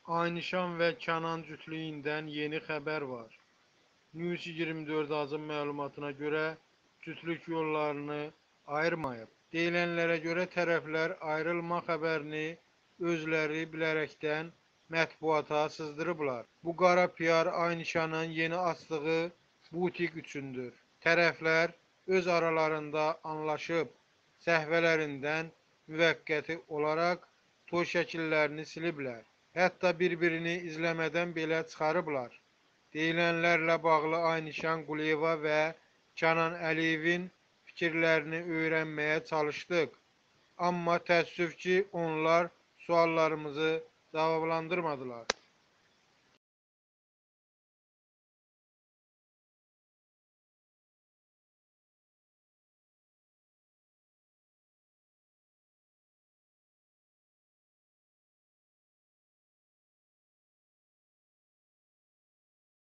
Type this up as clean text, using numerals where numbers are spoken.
Aynişan ve Kənan cütlüyündən yeni xəbər var. News 24 azın məlumatına görə cütlük yollarını ayırmayıb. Deyilənlərə görə tərəflər ayrılma xəbərini özləri bilərəkdən mətbuata sızdırıblar. Bu qara PR Aynişanın yeni açdığı butik üçündür. Tərəflər öz aralarında anlaşıb səhvələrindən müvəqqəti olaraq toy şəkillərini siliblər. Hətta bir-birini izləmədən belə çıxarıblar. Deyilənlərlə bağlı Aynişan Quliyeva və Kənan Əliyevin fikirlərini öyrənməyə çalışdıq. Amma təəssüf ki, onlar suallarımızı cavablandırmadılar.